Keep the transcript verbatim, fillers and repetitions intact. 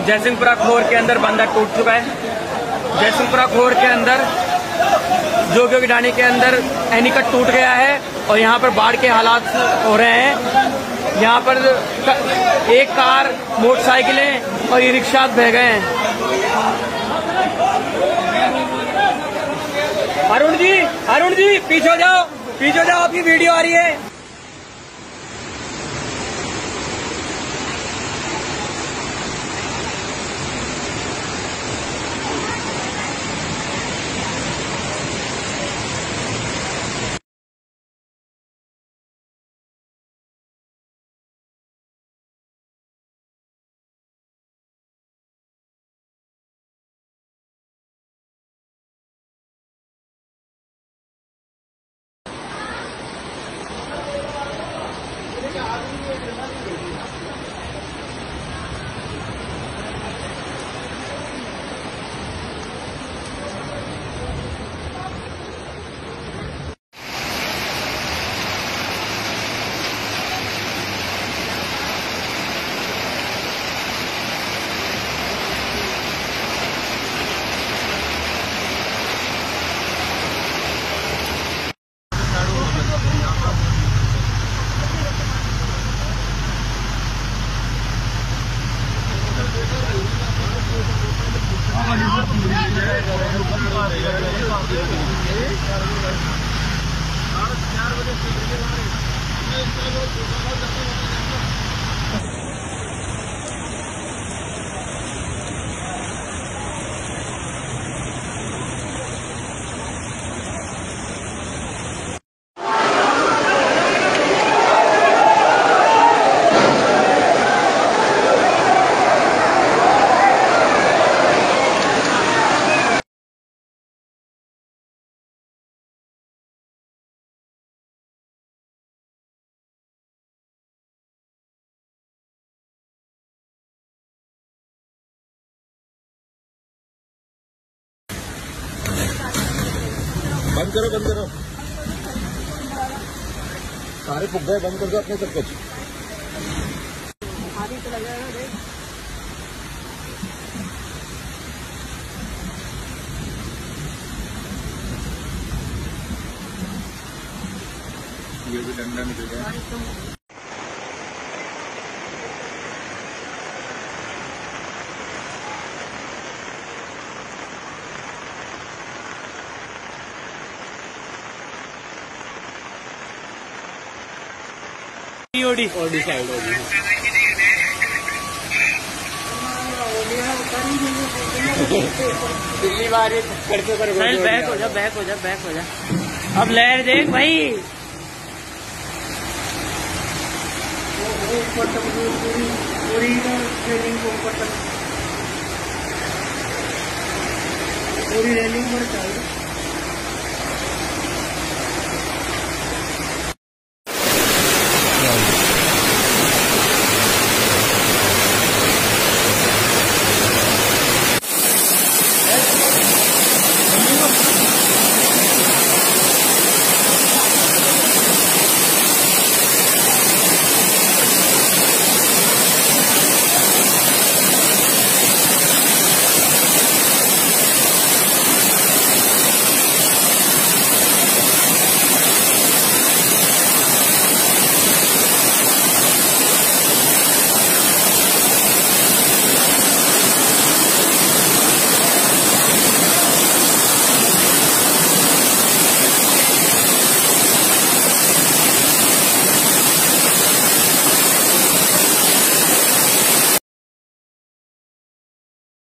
जयसिंहपुरा खोर के अंदर बंदर टूट चुका है। जयसिंहपुरा खोर के अंदर जोगियों की ढाणी के अंदर एनीकट टूट गया है और यहाँ पर बाढ़ के हालात हो रहे हैं। यहाँ पर एक कार, मोटरसाइकिलें और ई रिक्शा बह गए हैं। अरुण जी, अरुण जी पीछे हो जाओ, पीछे हो जाओ, आपकी वीडियो आ रही है। बंद करो, बंद करो, सारे फुक गए, बंद कर दो अपने सब कुछ। ये भी डंडा निकल गया। ओडी ओडी साइड ओडी पिछली बार ये करते कर बैक हो जा, बैक हो जा, बैक हो जा। अब लहर देख भाई। पूरी रेलिंग को ऊपर तक, पूरी रेलिंग पर चाहिए।